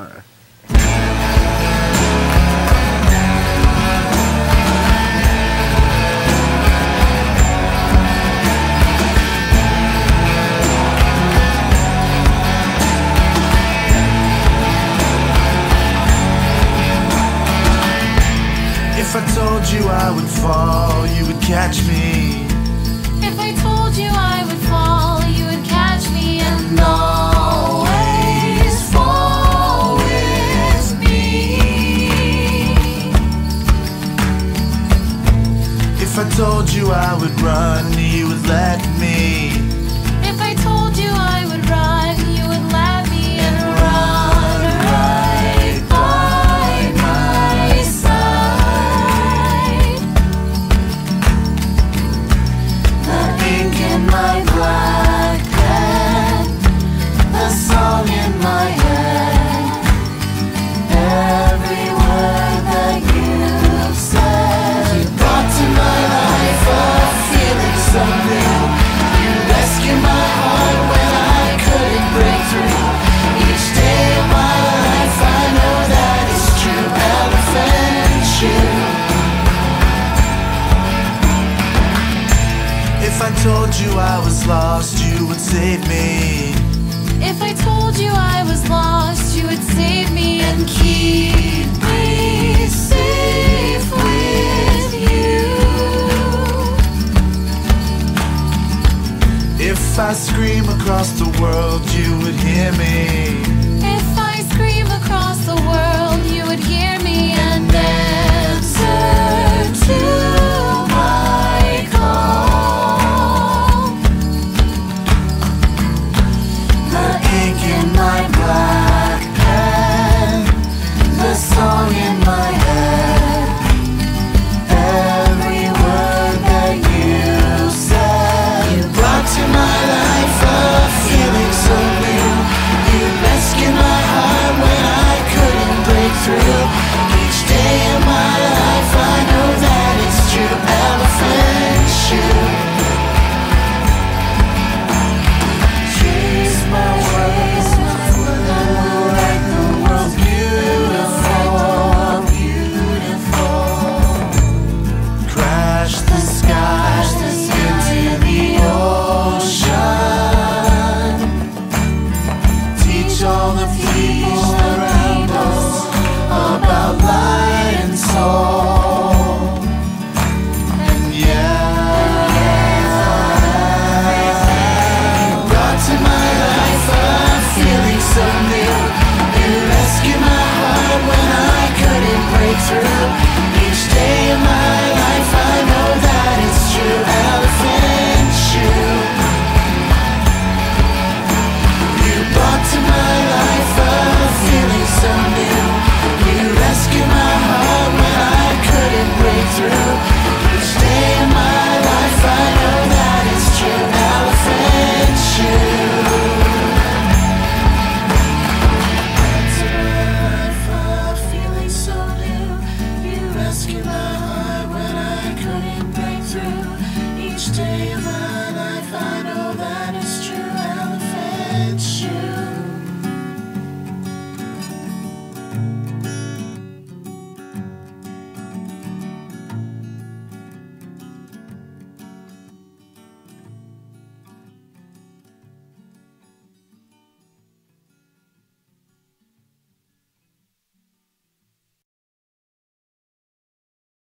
tomorrow. If I told you I would fall, you would catch me. If I told you I would fall, you would catch me and always fall with me. If I told you I would run, you would let me. If I told you I would run, you would let me and run right by my side. The ink in my black pen, the song in my head, every word that you've said. You brought to my life a feeling so new. You rescued my heart when I couldn't break through. Each day of my life I know that it's true. Elephant shoe. If I told you I was lost, you would save me. If I told you I was lost, you would save me and keep me safe with you. If I scream across the world, you would hear me.